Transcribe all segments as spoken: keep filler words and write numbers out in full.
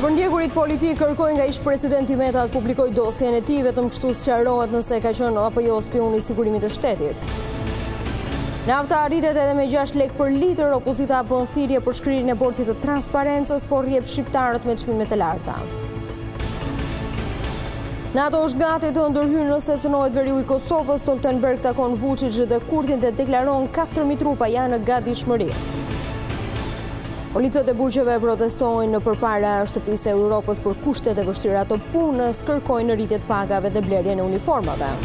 përndjekurit politik kërkojnë nga ish-presidenti Meta të publikoj dosjen e tij, vetëm kështu sqarohet nëse ka qenë apo jo spion i sigurimit të shtetit. Nafta arritet edhe me gjashtë lekë për litër, opozita bën thirrje për shkrirjen e bordit të transparencës, por rrjep shqiptarët me çmimet e larta. NATO është gati të ndërhyrë nëse cënohet veriu i Kosovës. Stoltenberg takon Vučić dhe Kurtin dhe deklaron katër mijë trupa janë në gatishmëri. Policët e burgjeve protestojnë përpara shtëpisë e Europës për kushtet e vështira të punës, kërkojnë rritje të pagave dhe blerjen e uniformave.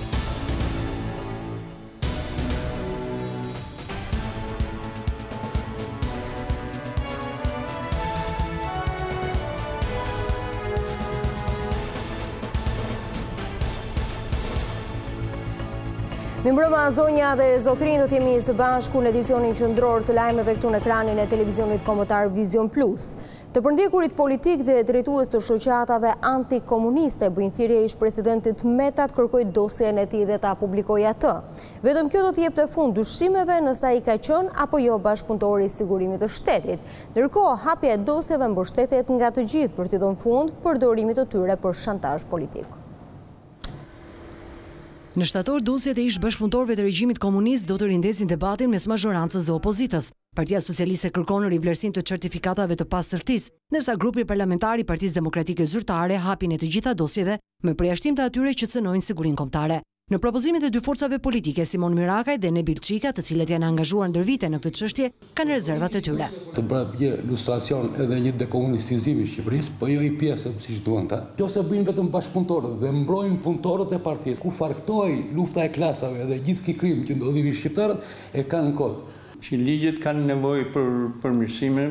Mirëmbrëma zonja dhe zotrin, do t'jemi së bashku në edicionin qendror të lajmeve këtu në ekranin e televizionit kombëtar Vision Plus. Të përndjekurit politik dhe drejtues të shoqatave antikomuniste bëjnë thirrje ish-presidentit Meta të kërkojë dosjen e tij dhe ta publikojë atë. Vetëm kjo do të jepte fund dyshimeve nëse ai ka qenë apo jo bashkëpunëtori i sigurimit të shtetit. Ndërkohë, hapja e dosjeve mbështetet nga të gjithë për t'i dhënë fund përdorimit të tyre për shantazh politik. Në shtator, dosjet e ish bashkëpunëtorëve të regjimit komunist do të rindesin debatin mes mazhorancës dhe opozitës. Partia Socialiste kërkon rivlerësim të certifikatave të pastërtisë, ndërsa grupi parlamentar i Partisë Demokratike Zyrtare hapin e të gjitha dosjeve me përjashtim të atyre që cënojnë sigurinë kombëtare. Në propozimet e dy forcave politike, Simon Mirakaj dhe Nebil Çika, të cilët janë angazhuar ndër vite në këtë çështje, kanë rezervat e tyre. Të bëhet një lustracion edhe një dekomunistizim i Shqipërisë, po jo i pjesëm siç duan ta. Nëse bëjnë vetëm bashkëpunëtorët dhe mbrojnë punëtorët e partisë, ku farktohej lufta e klasave dhe gjithë ky krim që ndodhi me shqiptarët, e kanë kod. Që ligjet kanë nevojë për përmirësime,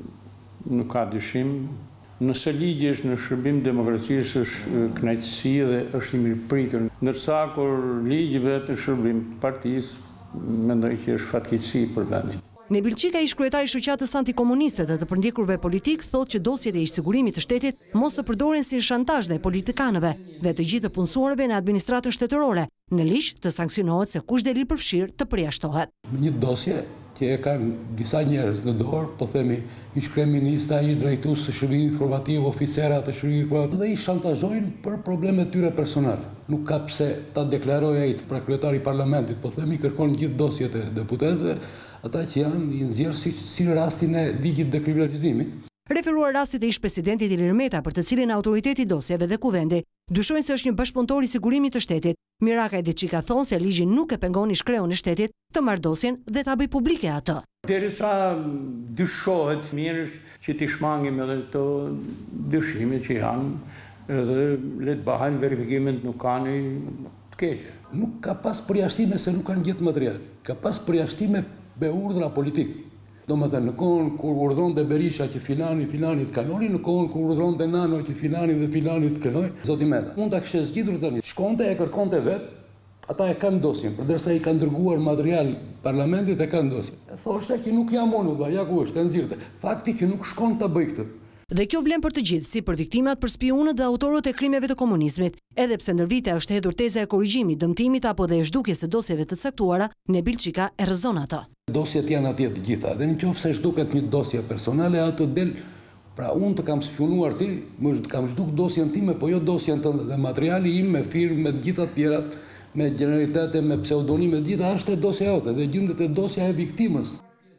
nuk ka dyshim. Nëse ligji është në shërbim demokracisë, është kënaqësi dhe është i mirëpritur. Ndërsa kur ligji vetë në shërbim partisë, mendoj që është fatkeqësi për vendin. Nebil Çika, ish kryetari i shoqatës antikomuniste dhe të përndjekurve politik, thotë që dosjet e ish sigurimit të shtetit mos të përdoren si shantazh ndaj politikanëve dhe të gjithë të punësuarve në administratën shtetërore. Në ligj të sanksionohet se kush del i përfshirë të përjashtohet. Një dosje që e kanë disa njerëz në dorë, po themi ish kryeminista, ish drejtues të shërbimit informativ, oficera të shërbimit informativ, dhe i shantazhojnë për problemet tyre personale. Nuk ka pse ta deklarojë ai pra kryetari i parlamentit, po themi kërkon gjithë dosjet e deputetëve, ata që janë i nxjerrë si, si rastin e ligjit dekriminalizimit. Referuar rastit e ish-presidentit Ilir Meta, për të cilin autoriteti dosjeve dhe kuvendi dyshojnë se është një bashkëpunëtor i sigurimit të shtetit, Mirakaj dhe Çika thonë se ligji nuk e pengon ish-kreun e shtetit të marrë dosjen dhe ta bëjë publike atë. Derisa dyshohet, mirë që t'i shmangim edhe këto dyshime që janë, edhe le të bëhen verifikimet, nuk kanë të keqe. Nuk ka pas përjashtime se nuk kanë gjithë material. Ka pas përjashtime me urdhra politik. Do më thënë, në kohën kur urdhon dhe Berisha që filani, filani të kanoni, në kohën kur urdhon dhe Nano që filani dhe filani të kanoni, zoti Meta. Mund ta kishte zgjitur tani. Shkonte e kërkonte vetë, ata e kanë dosjen, përdërsa i kanë dërguar material parlamentit e kanë dosjen. Thoshte që nuk jam unë, dha, ja ku është, e nxirrte. Fakti që nuk shkon ta bëj këtë. Dhe kjo vlen për të gjithë, si për viktimat, për spionët dhe autorët e krimeve të komunizmit, edhe pse ndër vite është hedhur teza e korrigjimit, dëmtimit apo dhe e zhdukjes së dosjeve të caktuara, Nebil Çika e rrezon atë. Dosjet janë atje të gjitha, dhe nëse zhduket një dosje personale, atë del, pra unë të kam spionuar ti, më kam zhduk dosjen time, po jo dosjen tënde, dhe materiali im me firmë, me të gjitha të tjerat, me generalitete, me pseudonime, të gjitha është e dosja jote dhe gjendet e dosja e viktimës.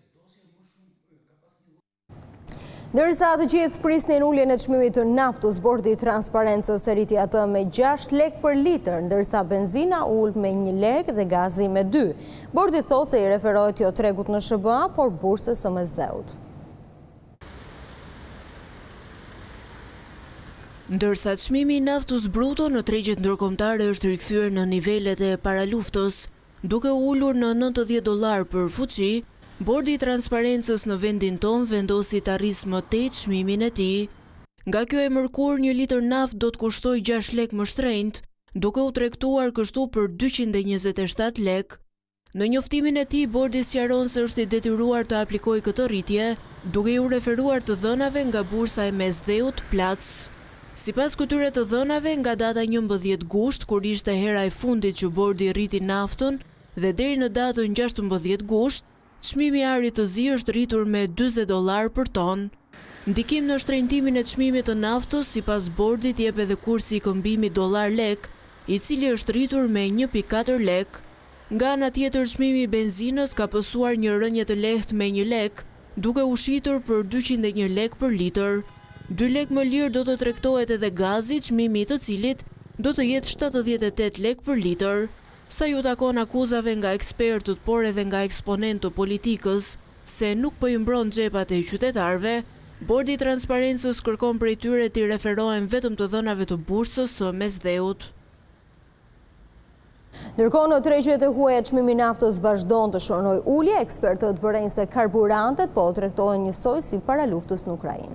Ndërsa të gjithë prisnin uljen e çmimit të naftës, bordi i transparencës e rriti atë me gjashtë lekë për litër, ndërsa benzina ul me një lekë dhe gazi me dy. Bordi thotë se i referohet jo tregut në S B A, por bursës së M S D-ut. Ndërsa çmimi i naftës bruto në tregjet ndërkombëtare është rikthyer në nivelet e paraluftës, duke ulur në nëntëdhjetë dollar për fuqi, Bordi i transparencës në vendin ton vendosi të arrisë më tej çmimin e tij. Nga kjo e mërkur, një litër naftë do të kushtoj gjashtë lekë më shtrenjtë, duke u tregtuar kështu për dyqind e njëzet e shtatë lekë. Në njoftimin e tij, bordi sqaron se është i detyruar të aplikojë këtë rritje, duke u referuar të dhënave nga bursa e M S D-ut Plac. Sipas këtyre të dhënave, nga data njëmbëdhjetë gusht, kur ishte hera e fundit që bordi rriti naftën, dhe deri në datën gjashtëmbëdhjetë gusht, çmimi i arit të zi është rritur me dyzet dollar për ton. Ndikim në shtrenjtimin e çmimit të naftës, sipas bordit jep edhe kursi i këmbimit dollar-lek, i cili është rritur me një pikë katër lek. Nga ana tjetër, çmimi i benzinës ka pësuar një rënje të lehtë me një lek, duke u shitur për dyqind e një lek për litër. dy lek më lirë do të tregtohet edhe gazi, çmimi i të cilit do të jetë shtatëdhjetë e tetë lek për litër. Sa ju takon akuzave nga ekspertët, por edhe nga eksponentë të politikës, se nuk po i mbron xhepat e qytetarëve, Bordi i Transparencës kërkon prej tyre të referohen vetëm të dhënave të bursës së mesdheut. Ndërkohë, në tregjet e huaja çmimi i naftës vazhdon të shënojë ulje, ekspertët vërejnë se karburantet po tregtohen njësoj si para luftës në Ukrainë.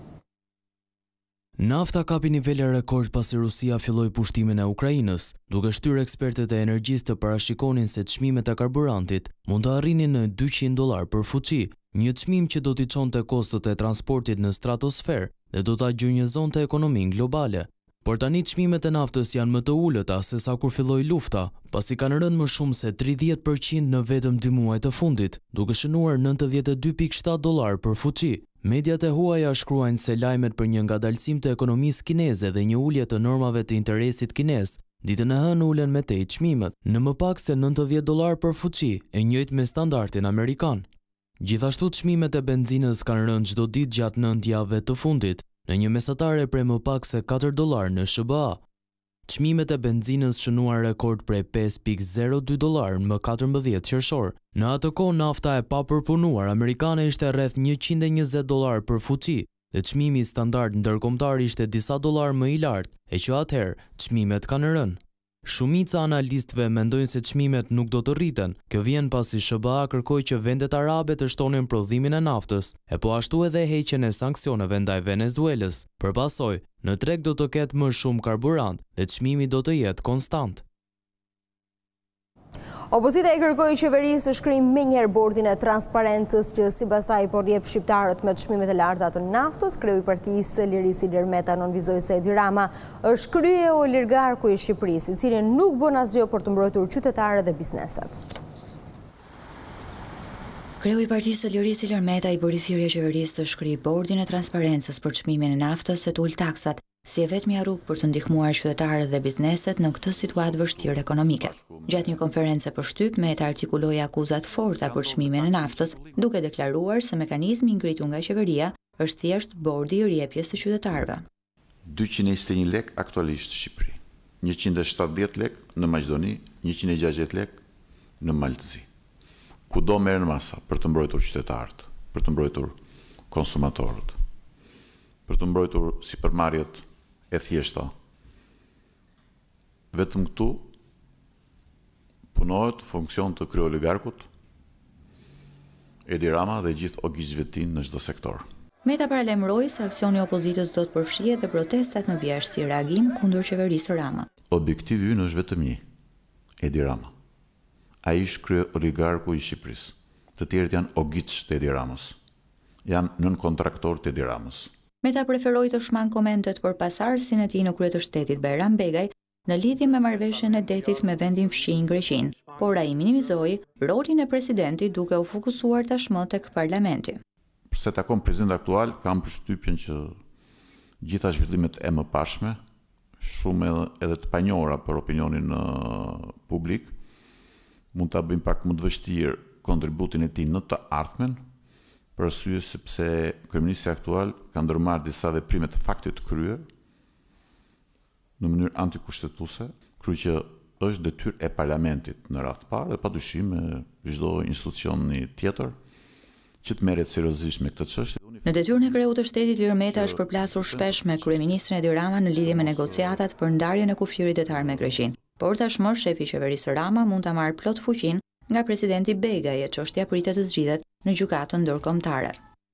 Nafta kapi nivele rekord pasi Rusia filloi pushtimin e Ukrainës, duke shtyrë ekspertët e energjisë të parashikonin se çmimet e karburantit mund të arrinin në dyqind dollar për fuqi, një çmim që do t'i çonte kostot e transportit në stratosferë dhe do ta gjyrnjëzonte ekonominë globale. Por tani çmimet e naftës janë më të ulëta se sa kur filloi lufta, pasi kanë rënë më shumë se tridhjetë përqind në vetëm dy muaj të fundit, duke shënuar nëntëdhjetë e dy pikë shtatë dollar për fuqi. Mediat e huaja shkruajnë se lajmet për një ngadalësim të ekonomisë kineze dhe një ulje të normave të interesit kinez, ditën e hënë ulen me tej çmimet, në më pak se nëntëdhjetë dollar për fuqi, e njëjtë me standardin amerikan. Gjithashtu çmimet e benzinës kanë rënë çdo ditë gjatë nëntë javëve të fundit, në një mesatare prej më pak se katër dollar në S B A. Çmimet e benzinës shënuan rekord prej pesë pikë zero dy dollar më katërmbëdhjetë qershor. Në atë kohë nafta e papërpunuar amerikane ishte rreth njëqind e njëzet dollar për fuqi dhe çmimi standard ndërkombëtar ishte disa dollar më i lartë, e që atëherë çmimet kanë rënë. Shumica analistëve mendojnë se çmimet nuk do të rriten. Kjo vjen pasi S B A kërkoi që vendet arabe të shtonin prodhimin e naftës, e po ashtu edhe heqjen e sanksioneve ndaj Venezuelës. Për pasojë, në treg do të ketë më shumë karburant dhe çmimi do të jetë konstant. Opozita e kërkoi qeverisë të shkrijë menjëherë bordin e transparencës që sipas saj po rjep shqiptarët me çmimet e larta të naftës. Kreu i Partisë Lirisi Lermeta nënvizoi se Edi Rama është krye oligarku i Shqipërisë, i cili nuk bën asgjë për të mbrojtur qytetarët dhe bizneset. Kreu i Partisë Lirisi Lermeta i bëri thirrje qeverisë të shkrijë bordin e transparencës për çmimin e naftës e të ul taksat, si e vetmja rrugë për të ndihmuar qytetarët dhe bizneset në këtë situatë vështirë ekonomike. Gjatë një konferencë për shtyp, Meta artikuloi akuzat forta për çmimin e naftës, duke deklaruar se mekanizmi i ngritur nga qeveria është thjesht bordi i rjepjes së qytetarëve. dyqind e njëzet e një lek aktualisht në Shqipëri, njëqind e shtatëdhjetë lek në Maqedoni, njëqind e gjashtëdhjetë lek në Maltëzi. Kudo merren masa për të mbrojtur qytetarët, për të mbrojtur konsumatorët, për të mbrojtur sipërmarrjet e thjeshta. Vetëm këtu punohet funksion të krye oligarkut Edi Rama dhe gjithë ogjizëve të tij në çdo sektor. Meta paralajmëroi se aksioni i opozitës do të përfshijë edhe protestat në vjeshtë si reagim kundër qeverisë së Rama. Objektivi ynë është vetëm një, Edi Rama. Ai është krye oligarku i Shqipërisë. Të tjerët janë ogjicë të Edi Ramës. Janë nën kontraktor të Edi Ramës. Meta preferoi të shmang komentet për pasardhësin e tij në krye të shtetit Bajram Begaj në lidhje me marrëveshjen e detit me vendin fshinj Greqinë, por ai minimizoi rolin e presidentit duke u fokusuar tashmë tek parlamenti. Se takon presidenti aktual, kam përshtypjen që gjitha zhvillimet e mëpashme, shumë edhe, edhe të panjohura për opinionin uh, publik, mund ta bëjmë pak më të vështirë kontributin e tij në të ardhmen, për arsye sepse kryeministri aktual ka ndërmarrë disa veprime të faktit të kryer në mënyrë antikushtetuese, krye që është detyrë e parlamentit në radhë të parë dhe padyshim e çdo institucioni tjetër që të merret seriozisht me këtë çështje. Në detyrën e kreut të shtetit, Lermeta është përplasur shpesh me kryeministrin Edi Rama në lidhje me negociatat për ndarjen e kufirit detar me Greqinë. Por tashmë shefi i qeverisë Rama mund ta marrë plot fuqinë nga presidenti Begaj e çështja pritet të zgjidhet në gjykatën ndërkombëtare.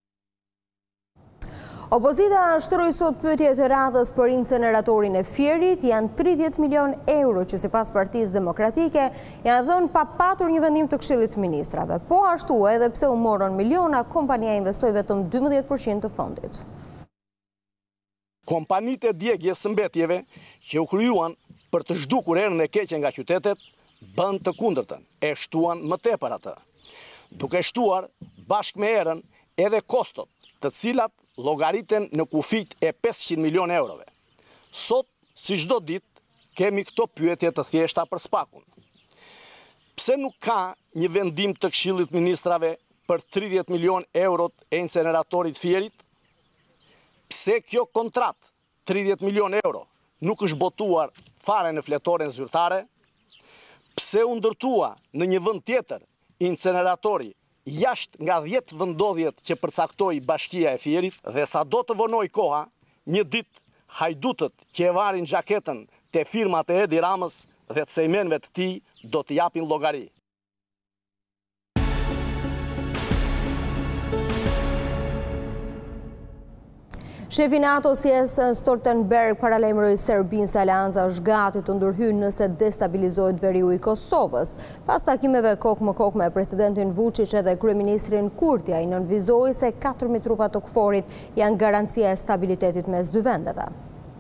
Opozita shtroi sot pyetje të radhës për inceneratorin e Fierit. Janë tridhjetë milion euro që sipas Partisë Demokratike janë dhënë pa patur një vendim të Këshillit të Ministrave. Po ashtu edhe pse u morën miliona, kompania investoi vetëm dymbëdhjetë përqind të fondit. Kompanitë e djegjes së mbetjeve që u krijuan për të zhdukur erën e keqe nga qytetet, bën të kundërtën, e shtuan më tepër atë. Duke shtuar bashkë me erën edhe kostot të cilat llogariten në kufit e pesëqind milion eurove. Sot, si çdo ditë, kemi këto pyetje të thjeshta për Spakun. Pse nuk ka një vendim të Këshillit Ministrave për tridhjetë milion eurot e inceneratorit Fierit? Pse kjo kontratë, tridhjetë milion euro, nuk është botuar fare në fletoren zyrtare? Pse u ndërtua në një vend tjetër inceneratori jashtë nga dhjetë vendodhjet që përcaktoi Bashkia e Fierit? Dhe sa do të vonoj koha, një ditë hajdutët që e varin xhaketën te firmat e Edi Ramës dhe të sejmenve të tij do të japin llogari. Shefi NATO-s Jens Stoltenberg paralajmëroi Serbinë se Aleanca është gati të ndërhyjë nëse destabilizohet veriu i Kosovës. Pas takimeve kokë më kokë me presidentin Vučić edhe kryeministrin Kurti, ai nënvizoi se katër mijë trupa të KFOR-it janë garancia e stabilitetit mes dy vendeve.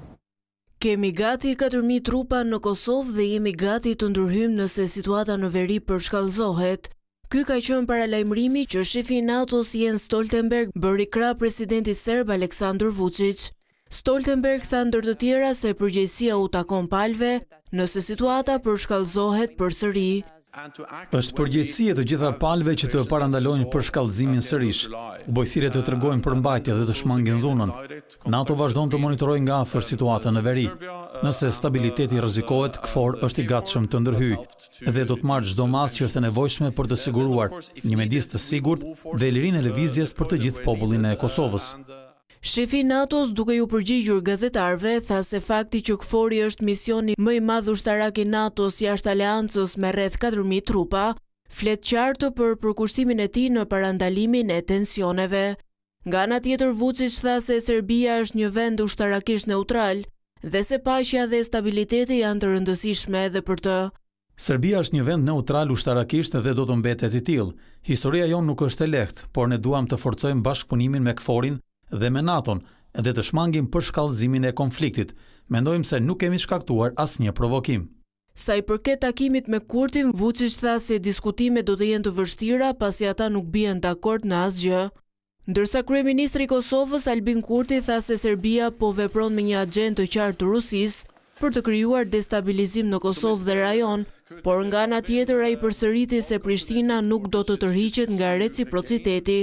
Kemi gati katër mijë trupa në Kosovë dhe jemi gati të ndërhyjmë nëse situata në veri përshkallëzohet. Ky ka qenë paralajmërimi që shefi i NATO-s Jens Stoltenberg bëri krah presidentit serb Aleksandar Vučić. Stoltenberg tha ndër të tjera se përgjegjësia u takon palëve nëse situata përshkallëzohet përsëri. Është përgjegjësia e të gjitha palëve që të parandalojnë përshkallëzimin sërish. U bë thirrje të tregojnë përmbajtje dhe të shmangin dhunën. NATO vazhdon të monitorojë nga afër situatën në veri. Nëse stabiliteti rrezikohet, KFOR është i gatshëm të ndërhyjë dhe do të marrë çdo masë që është e nevojshme për të siguruar një mjedis të sigurt dhe lirinë e lëvizjes për të gjithë popullin e Kosovës. Shefi i NATO-s, duke ju përgjigjur gazetarëve, tha se fakti që KFOR-i është misioni më i madh ushtarak i NATO-s jashtë aleancës me rreth katër mijë trupa, flet qartë për përkushtimin e tij në parandalimin e tensioneve. Nga ana tjetër, Vučić tha se Serbia është një vend ushtarakisht neutral dhe se paqja dhe stabiliteti janë të rëndësishme edhe për të. Serbia është një vend neutral ushtarakisht dhe do të mbetet i tillë. Historia jonë nuk është e lehtë, por ne duam të forcojmë bashkëpunimin me KFOR-in dhe me NATO-n dhe të shmangim përshkallëzimin e konfliktit. Mendojmë se nuk kemi shkaktuar asnjë provokim. Sa i përket takimit me Kurtin, Vučić tha se diskutimet do të jenë të vështira pasi ata nuk bien dakord në asgjë. Ndërsa kryeministri i Kosovës Albin Kurti tha se Serbia po vepron me një agjendë të qartë të Rusisë për të krijuar destabilizim në Kosovë dhe rajon, por nga ana tjetër ai përsëriti se Prishtina nuk do të tërhiqet nga reciprociteti.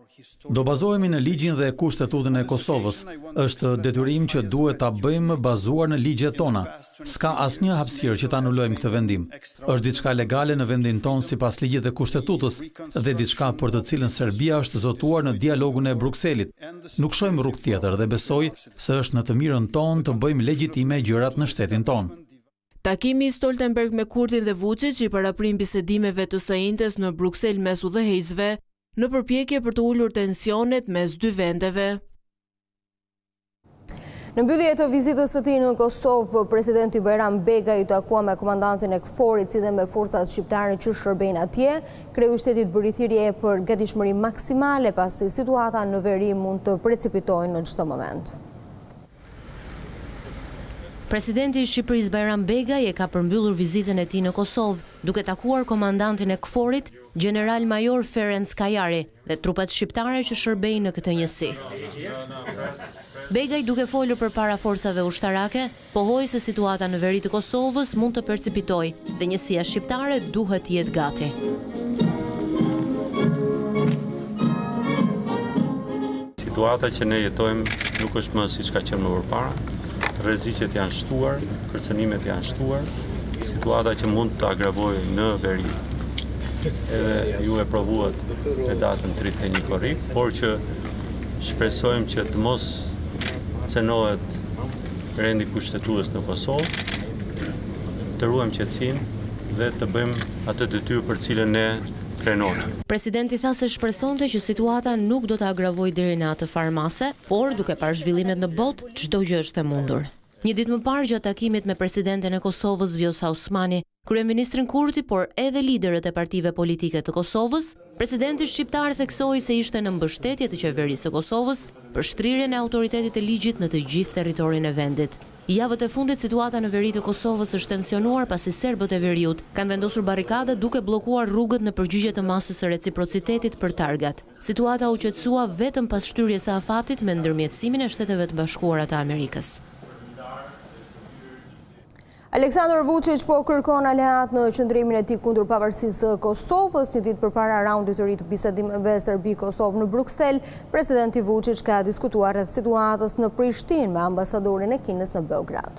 Do bazohemi në ligjin dhe kushtetutën e Kosovës. Është detyrim që duhet ta bëjmë bazuar në ligjet tona. S'ka asnjë hapësirë që ta anulojmë këtë vendim. Është diçka legale në vendin tonë sipas ligjit dhe kushtetutës dhe diçka për të cilën Serbia është zotuar në dialogun e Brukselit. Nuk shohim rrugë tjetër dhe besoj se është në të mirën tonë të bëjmë legjitime gjërat në shtetin tonë. Takimi i Stoltenberg me Kurtin dhe Vučić i paraprim bisedimeve të së njëjtës në Bruksel mes udhëheqësve, në përpjekje për të ulur tensionet mes dy vendeve. Në mbyllje të vizitës së tij në Kosovë, presidenti Bajram Begaj u takua me komandantin e KFOR-it si dhe me forcat shqiptare që shërbejnë atje. Kreu i shtetit bëri thirrje për gatishmëri maksimale pasi situata në veri mund të precipitojë në çdo moment. Presidenti i Shqipërisë Bajram Begaj e ka përmbyllur vizitën e tij në Kosovë, duke takuar komandantin e KFOR-it, General Major Ferenc Kajari, dhe trupat shqiptare që shërbejnë në këtë njësi. Begaj, duke folur përpara forcave ushtarake, pohoi se situata në veri të Kosovës mund të percipitojë dhe njësia shqiptare duhet të jetë gati. Situata që ne jetojmë nuk është më siç ka qenë më përpara. Rreziqet janë shtuar, kërcënimet janë shtuar, situata që mund të agravojë në veri. Edhe ju e provuat me datën tridhjetë e një korrik, por që shpresojmë që të mos cenohet rendi kushtetues në Kosovë, të ruajmë qetësinë dhe të bëjmë atë detyrë për cilën ne krenojmë. Presidenti tha se shpresonte që situata nuk do të agravojë deri në atë farmase, por duke parë zhvillimet në botë, çdo gjë është e mundur. Një ditë më parë gjatë takimit me presidenten e Kosovës Vjosa Osmani, kryeministrin Kurti, por edhe liderët e partive politike të Kosovës, presidenti shqiptar theksoi se ishte në mbështetje të qeverisë së Kosovës për shtrirjen e autoritetit të ligjit në të gjithë territorin e vendit. Javët e fundit situata në veri të Kosovës është tensionuar pasi serbët e veriut kanë vendosur barrikade duke bllokuar rrugët në përgjigje të masës së reciprocitetit për targat. Situata u qetësua vetëm pas shtyrjes së afatit me ndërmjetësimin e Shteteve të Bashkuara të Amerikës. Aleksandar Vučić po kërkon aleat në qëndrimin e tij kundër pavarësisë së Kosovës. Një ditë përpara raundit të ri të bisedimeve Serbi-Kosovë në Bruksel, presidenti Vučić ka diskutuar rreth situatës në Prishtinë me ambasadorin e Kinës në Beograd.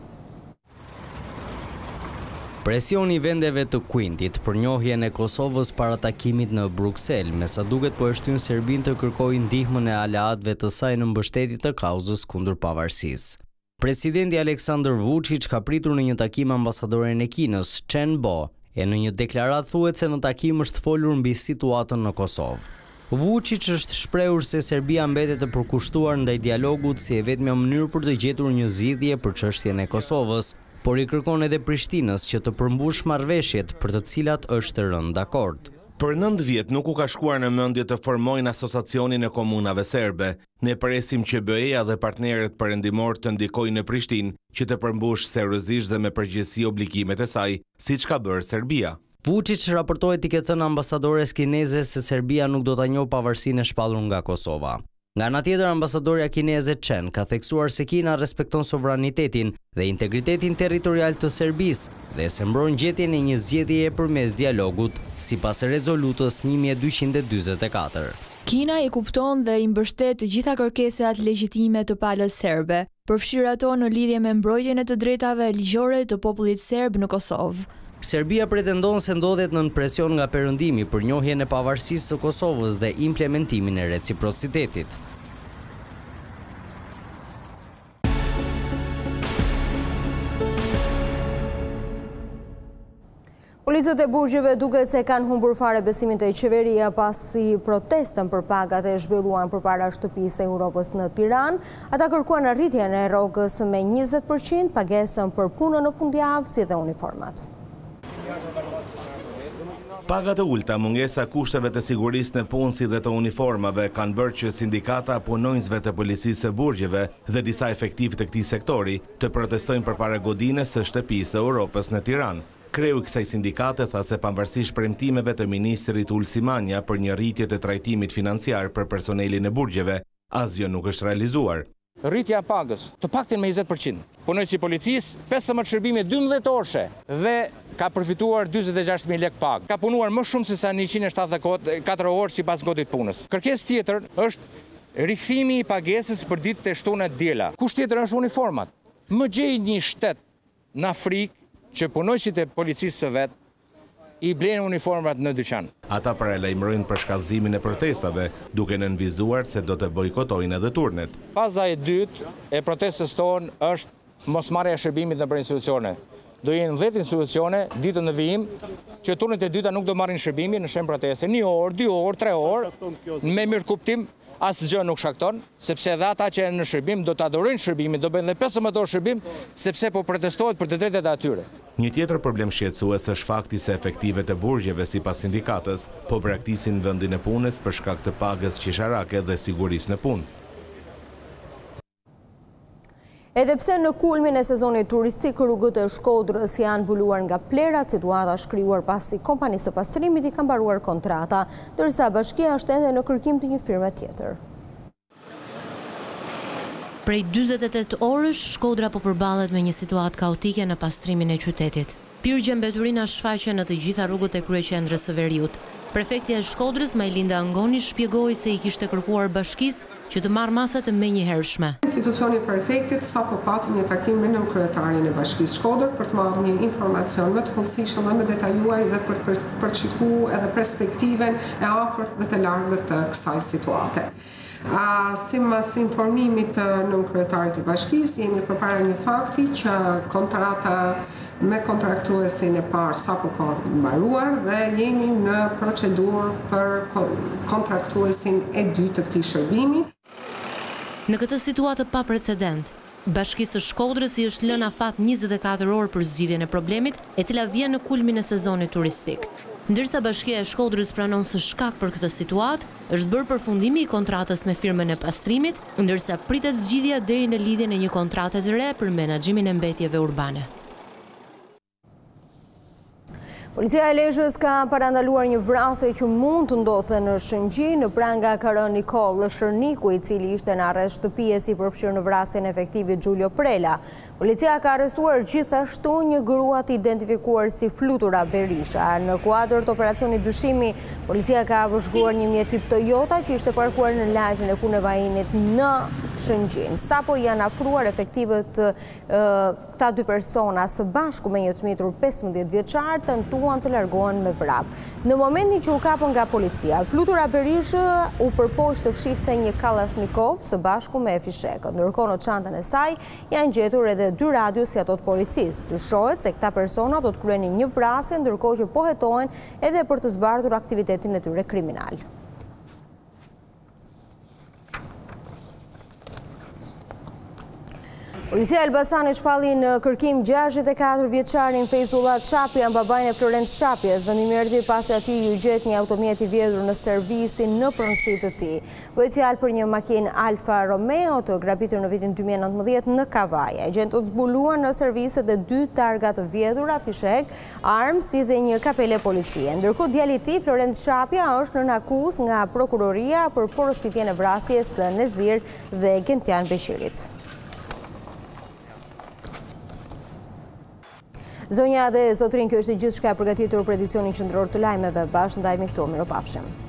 Presioni i vendeve të Kuintit për njohjen e Kosovës para takimit në Bruksel, me sa duket po e shtyn Serbinë të kërkojë ndihmën e aleatëve të saj në mbështetje të kauzës kundër pavarësisë. Presidenti Aleksandar Vučić ka pritur në një takim ambasadoren e Kinës, Chen Bo, e në një deklaratë thuhet se në takim është folur mbi situatën në Kosovë. Vučić është shprehur se Serbia mbetet e përkushtuar ndaj dialogut si e vetmja mënyrë për të gjetur një zgjidhje për çështjen e Kosovës, por i kërkon edhe Prishtinës që të përmbush marrëveshjet për të cilat është rënë dakord. Për nëntë vjet nuk u ka shkuar në mendje të formojnë asociacionin e komunave serbe. Ne presim që B E-ja dhe partnerët perëndimor të ndikojnë në Prishtinë që të përmbush seriozisht dhe me përgjegjësi obligimet e saj, siç ka bërë Serbia. Vučić raportoi etiketën ambasadores kineze se Serbia nuk do ta njohë pavarësinë e shpallur nga Kosova. Nga ana tjetër, ambasadorja kineze Chen ka theksuar se Kina respekton sovranitetin dhe integritetin territorial të Serbisë dhe se mbron gjetjen e një zgjedhjeje përmes dialogut, sipas rezolutës një mijë e dyqind e dyzet e katër. Kina i kupton dhe i mbështet të gjitha kërkesat legjitime të palës serbe, përfshirë ato në lidhje me mbrojtjen e të drejtave ligjore të popullit serb në Kosovë. Serbia pretendon se ndodhet nën presion nga perëndimi për njohjen e pavarësisë së Kosovës dhe implementimin e reciprocitetit. Policët e burgjeve duket se kanë humbur fare besimin te qeveria pasi protestën për pagat e zhvilluan përpara shtëpisë së Europës në Tiranë. Ata kërkuan arritjen e rrogës me njëzet përqind, pagesën për punën në fundjavë si dhe uniformat. Pagat e ulta, mungesa kushteve të sigurisë në punë si dhe të uniformave kanë bërë që sindikata punonjësve të policisë së burgjeve dhe disa efektiv të këtij sektori të protestojnë përpara godinës së shtëpisë së Europës në Tiranë. Kreu i kësaj sindikate tha se pavarësisht premtimeve të ministrit Ulsimania për një rritje të trajtimit financiar për personelin e burgjeve, asgjë nuk është realizuar. Rritja e pagës, të paktën me njëzet përqind. Punojësi policisë, pesëmbëdhjetë shërbime dymbëdhjetë orëshe dhe ka përfituar dyzet e gjashtë mijë lekë pagë. Ka punuar më shumë se sa njëqind e shtatëdhjetë e katër orë sipas godit punës. Kërkesë tjetër është rikthimi i pagesës për ditët e shtunë e diela. Kusht tjetër është uniformat. Më gjej një shtet në Afrikë që punojësit e policisë së vetë i blenë uniformat në dyqan. Ata paralajmërojnë për shkallëzimin e protestave, duke nënvizuar se do të bojkotojnë edhe turnet. Faza e dytë e protestës tonë është mosmarrja e shërbimit në për institucione. Do jenë dhjetë institucione ditën në vijim që turnet e dyta nuk do marrin shërbimin në shem proteste. Një orë, dy orë, tre orë, me mirë kuptim, asgjë nuk shkakton, sepse edhe ata që janë në shërbim do të adorojnë shërbimin, do bëjnë dhe pesëmbëdhjetë orë shërbim, sepse po protestohet për të drejtat e atyre. Një tjetër problem shqetësues është fakti se efektivet e burgjeve sipas sindikatës po braktisin vendin e punës për shkak të pagës qesharake dhe sigurisë në punë. Edhe pse në kulmin e sezonit turistik rrugët e Shkodrës janë mbuluar nga plerat, situata është krijuar pasi kompanisë së pastrimit i ka mbaruar kontrata, ndërsa bashkia është ende në kërkim të një firme tjetër. Prej dyzet e tetë orësh, Shkodra po përballet me një situatë kaotike në pastrimin e qytetit. Pirgje mbeturina shfaqen në të gjitha rrugët e kryeqendrës së Veriut. Prefektja e Shkodrës, Majlinda Angoni, shpjegoi se i kishte kërkuar bashkisë që të marrë masa të menjëhershme. Institucioni prefektit sapo pati një takim me nënkryetarjen e Bashkisë Shkodër për të marrë një informacion më të hollësishëm dhe më detajuar dhe për për përshikuar edhe perspektiven e afërt dhe të largët të kësaj situate. A, si mas informimit të nënkryetarit të bashkisë, jemi përpara një fakti që kontrata me kontraktuesin e parë sapo ka mbaruar dhe jemi në procedurë për kontraktuesin e dytë të këtij shërbimi. Në këtë situatë pa precedent, Bashkisë së Shkodrës i është lënë afat njëzet e katër orë për zgjidhjen e problemit, e cila vjen në kulmin e sezonit turistik. Ndërsa Bashkia e Shkodrës pranon se shkak për këtë situatë është bërë përfundimi i kontratës me firmën e pastrimit, ndërsa pritet zgjidhja deri në lidhjen e një kontrate të re për menaxhimin e mbetjeve urbane. Policia e Lezhës ka parandaluar një vrasje që mund të ndodhte në Shëngjin, në pranga ka rënë Nikol Shërniku, i cili ishte në arrest shtëpie si përfshirë në vrasjen e efektivit Giulio Prela. Policia ka arrestuar gjithashtu një grua të identifikuar si Flutura Berisha. Në kuadër të operacionit dyshimi, policia ka vëzhguar një mjet tip Toyota që ishte parkuar në lagjin e Kunevajinit në Shëngjin. Sapo janë afruar efektivët këta dy persona së bashku me një të mitur pesëmbëdhjetë vjeçar tentuan të largohen me vrap. Në momentin që u kapën nga policia, Flutura Berisha u përpoq të fshihte një Kalashnikov së bashku me fishekët. Ndërkohë në çantën e saj janë gjetur edhe dy radio si ato të policisë. Dyshohet se këta persona do të kryenin një vrasje, ndërkohë që pohetohen edhe për të zbardhur aktivitetin e tyre kriminal. Policia e Elbasani shpalli në kërkim gjashtëdhjetë e katër vjeçarin Fejzullah Çapja, babajnë e Florenc Çapjes. Vendimi erdhi pasi atij u gjet një automjet i vjedhur në servisin në pronësi të tij. Bëhet fjalë për një makinë Alfa Romeo të grabitur në vitin dy mijë e nëntëmbëdhjetë në Kavaj. Agjentët zbuluan në serviset e dy targa të vjedhura, fishek, armë si dhe një kapele policie. Ndërkohë djali i tij, Florenc Çapja, është nën akuzë nga prokuroria për porositjen e vrasjes së Nezir dhe Gentian Beshirit. Zonja dhe zotrin, kjo është gjithçka e përgatitur për edicionin qendror të lajmeve. Bashkë ndajmë këtu, mirupafshim.